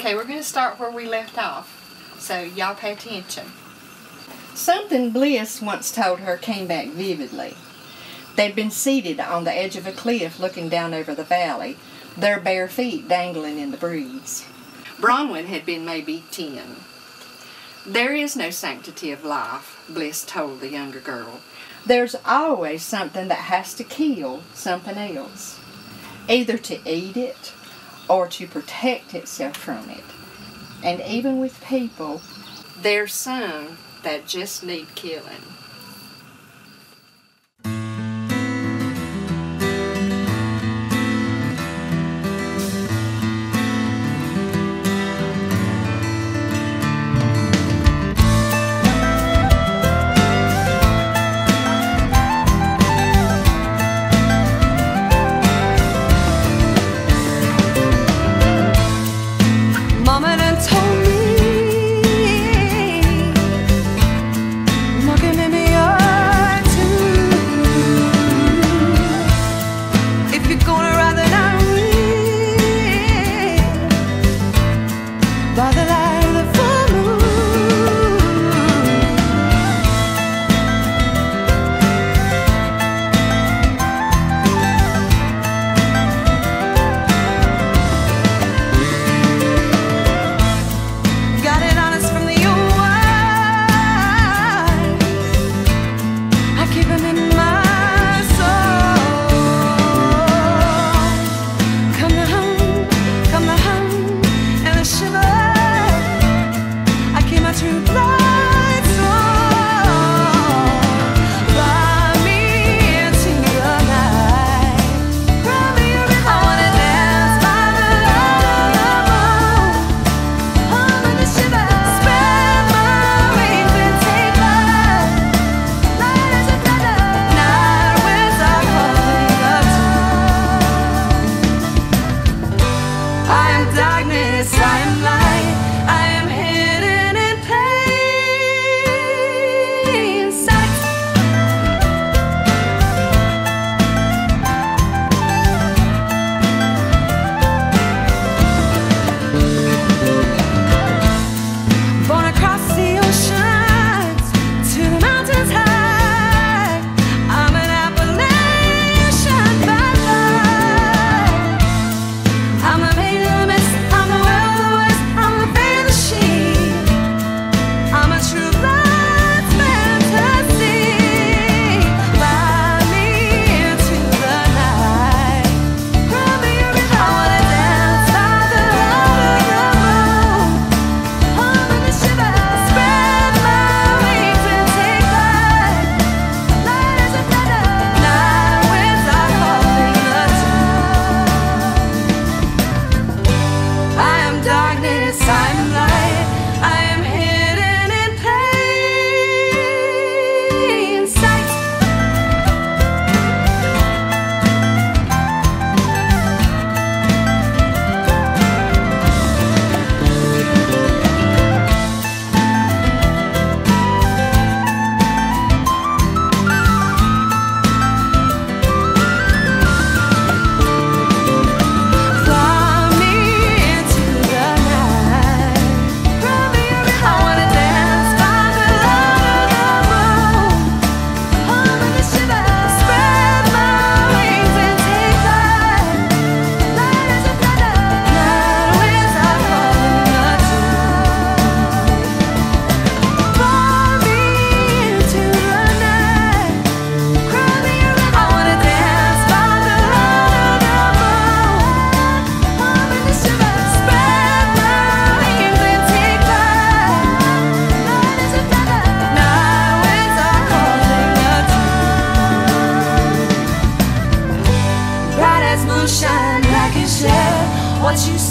Okay, we're going to start where we left off, so y'all pay attention. Something Bliss once told her came back vividly. They'd been seated on the edge of a cliff looking down over the valley, their bare feet dangling in the breeze. Bronwyn had been maybe 10. There is no sanctity of life, Bliss told the younger girl. There's always something that has to kill something else, either to eat it or to protect itself from it. And even with people, there's some that just need killing. Shine like a shell. What you